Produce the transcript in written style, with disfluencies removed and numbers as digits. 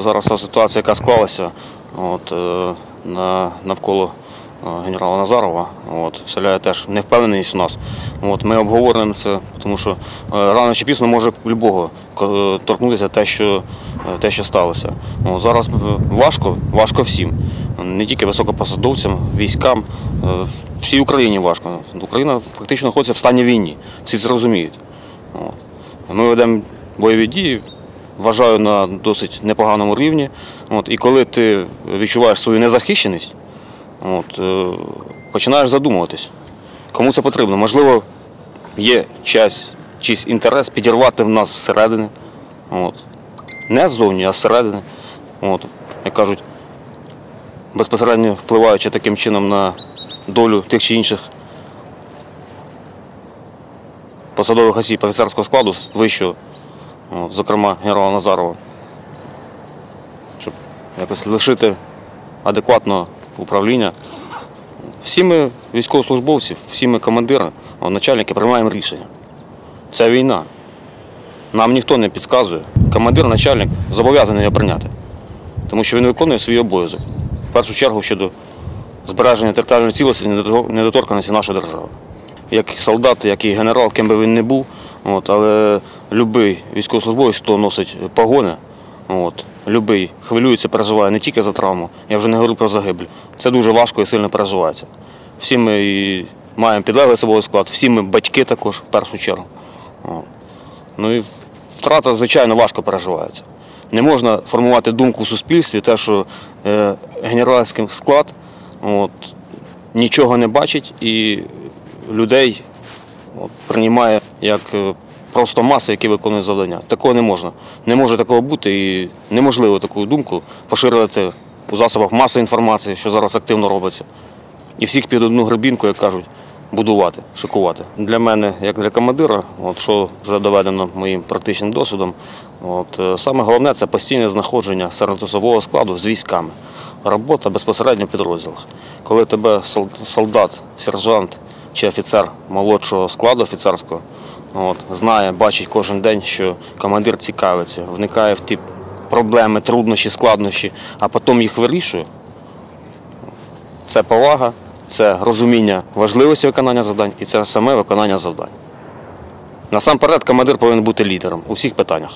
Зараз та ситуація, яка склалася навколо генерала Назарова, вселяє теж невпевненість у нас. Ми обговорюємо це, тому що рано чи пізно може любого торкнутися те, що сталося. Зараз важко всім, не тільки високопосадовцям, військам, всій Україні важко. Україна фактично знаходиться в стані війни, всі це розуміють. Ми ведемо бойові дії, вважаю, на досить непоганому рівні. І коли ти відчуваєш свою незахищеність, починаєш задумуватись, кому це потрібно. Можливо, є чийсь інтерес підірвати в нас зсередини. Не ззовні, а зсередини. Як кажуть, безпосередньо впливаючи таким чином на долю тих чи інших посадових осіб офіцерського складу вищого, зокрема генерала Назарова, щоб якось лишити адекватного управління. Всі ми військовослужбовці, всі ми командири, начальники приймаємо рішення. Це війна. Нам ніхто не підказує. Командир, начальник зобов'язаний його прийняти, тому що він виконує свій обов'язок. В першу чергу щодо збереження територіальної цілісності і недоторканності нашої держави. Як солдат, як і генерал, ким би він не був, але будь-який військовослужбовець, хто носить погони, будь-який хвилюється, переживає не тільки за травму, я вже не говорю про загибель. Це дуже важко і сильно переживається. Всі ми маємо підлеглий особовий склад, всі ми батьки також, в першу чергу. І втрата, звичайно, важко переживається. Не можна формувати думку в суспільстві, те, що генеральський склад нічого не бачить і людей приймає як просто маси, які виконують завдання. Такого не можна. Не може такого бути і неможливо таку думку поширювати у засобах масової інформації, що зараз активно робиться. І всіх під одну гребінку, як кажуть, будувати, шикувати. Для мене, як для командира, що вже доведено моїм практичним досвідом, саме головне – це постійне знаходження серед особового складу з військами. Робота безпосередньо в підрозділах. Коли тебе солдат, сержант чи офіцер молодшого складу офіцерського знає, бачить кожен день, що командир цікавиться, вникає в ті проблеми, труднощі, складнощі, а потім їх вирішує, це повага, це розуміння важливості виконання завдань і це саме виконання завдань. Насамперед, командир повинен бути лідером у всіх питаннях.